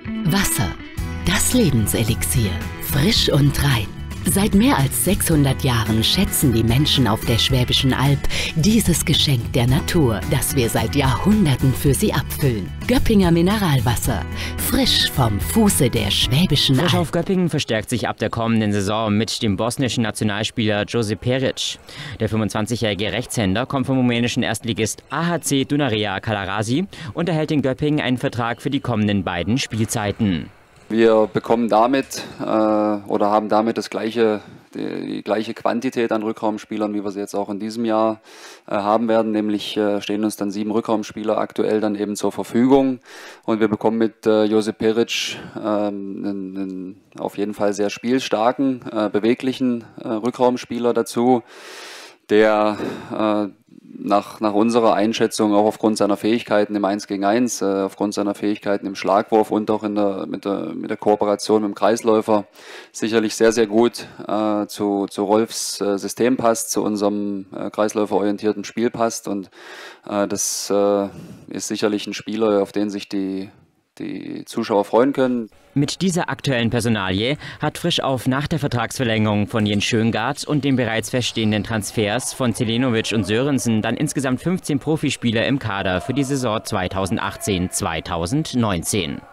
Wasser, das Lebenselixier, frisch und rein. Seit mehr als 600 Jahren schätzen die Menschen auf der Schwäbischen Alb dieses Geschenk der Natur, das wir seit Jahrhunderten für sie abfüllen. Göppinger Mineralwasser, frisch vom Fuße der Schwäbischen Alb. Frisch auf Göppingen verstärkt sich ab der kommenden Saison mit dem bosnischen Nationalspieler Josip Perić. Der 25-jährige Rechtshänder kommt vom rumänischen Erstligist AHC Dunărea Călărași und erhält in Göppingen einen Vertrag für die kommenden beiden Spielzeiten. Wir bekommen damit oder haben damit die gleiche Quantität an Rückraumspielern, wie wir sie jetzt auch in diesem Jahr haben werden. Nämlich stehen uns dann 7 Rückraumspieler aktuell dann eben zur Verfügung. Und wir bekommen mit Josip Perić einen auf jeden Fall sehr spielstarken, beweglichen Rückraumspieler dazu, der nach unserer Einschätzung auch aufgrund seiner Fähigkeiten im 1 gegen 1, aufgrund seiner Fähigkeiten im Schlagwurf und auch mit der Kooperation mit dem Kreisläufer sicherlich sehr, sehr gut zu Rolfs System passt, zu unserem kreisläuferorientierten Spiel passt. Und das ist sicherlich ein Spieler, auf den sich die Zuschauer freuen können. Mit dieser aktuellen Personalie hat Frischauf nach der Vertragsverlängerung von Jens Schöngard und den bereits feststehenden Transfers von Zelenovic und Sörensen dann insgesamt 15 Profispieler im Kader für die Saison 2018/2019.